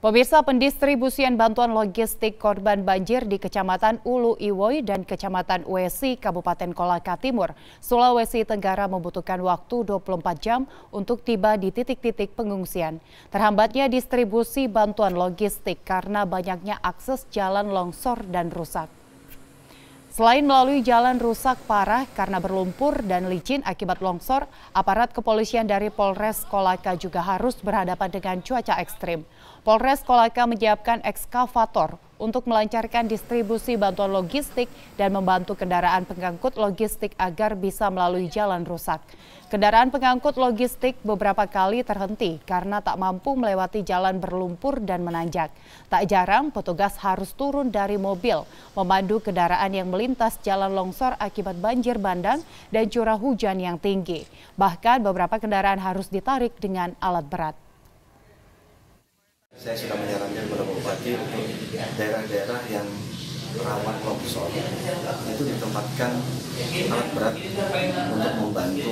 Pemirsa, pendistribusian bantuan logistik korban banjir di Kecamatan Ulu Iwoy dan Kecamatan Wesi, Kabupaten Kolaka Timur, Sulawesi Tenggara membutuhkan waktu 24 jam untuk tiba di titik-titik pengungsian. Terhambatnya distribusi bantuan logistik karena banyaknya akses jalan longsor dan rusak. Selain melalui jalan rusak parah karena berlumpur dan licin akibat longsor, aparat kepolisian dari Polres Kolaka juga harus berhadapan dengan cuaca ekstrim. Polres Kolaka menyiapkan ekskavator untuk melancarkan distribusi bantuan logistik dan membantu kendaraan pengangkut logistik agar bisa melalui jalan rusak. Kendaraan pengangkut logistik beberapa kali terhenti karena tak mampu melewati jalan berlumpur dan menanjak. Tak jarang petugas harus turun dari mobil memandu kendaraan yang melintas jalan longsor akibat banjir bandang dan curah hujan yang tinggi. Bahkan beberapa kendaraan harus ditarik dengan alat berat. Saya sudah menyarankan kepada Bupati untuk daerah-daerah yang rawan longsor itu ditempatkan alat berat untuk membantu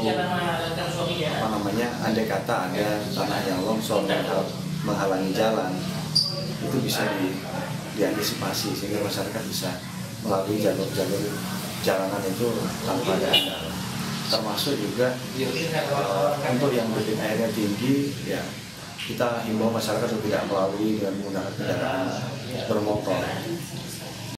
andai kata ada tanah yang longsor menghalangi jalan, itu bisa diantisipasi sehingga masyarakat bisa melalui jalur-jalur jalanan itu tanpa ada kendala. Termasuk juga untuk yang debit airnya tinggi, ya kita himbau masyarakat untuk tidak melalui dengan menggunakan kendaraan bermotor.